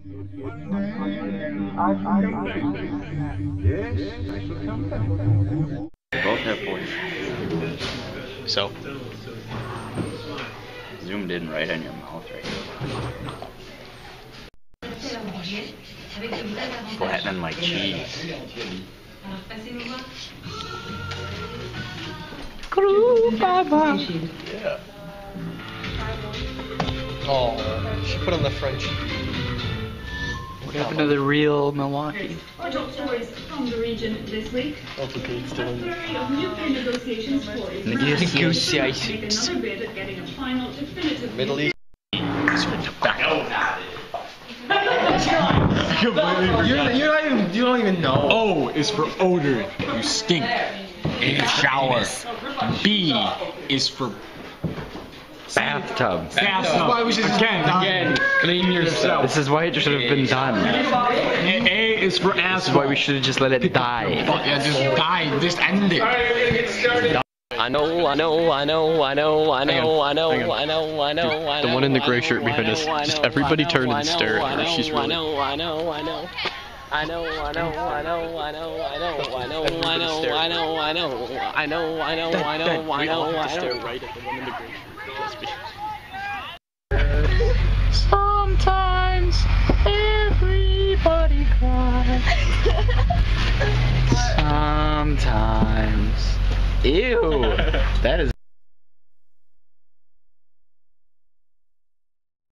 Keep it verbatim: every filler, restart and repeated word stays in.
They both have voice. So, zoomed in right on your mouth right now. Flattening my cheese. Yeah. Oh, she put on the French. What happened to the real Milwaukee? Our top stories from the region this week. That's okay, it's still in. Flurry of nuclear negotiations for Negotiations. another bid at getting a final definitive Middle East. You, you don't even you don't even know. O is for odor. You stink in the shower. B is for Bathtub. bathtub. Why we should again again clean yourself. This is why it should have been done. A, A is for asshole. This is why we should have just let it die. Fuck yeah, just die. Just end it. I know, I know, I know, I know, I know, I know, I know, I know, I know. The one in the gray shirt behind us. Just everybody turn and stare at her. She's really. I know, I know, I know. I know, I know, I know, I know, I know, I know, I know, I know, I know, I know, I know, I know, I know, I know, I know. Right at the one in the gray shirt. Sometimes everybody cries. Sometimes. Ew. That is.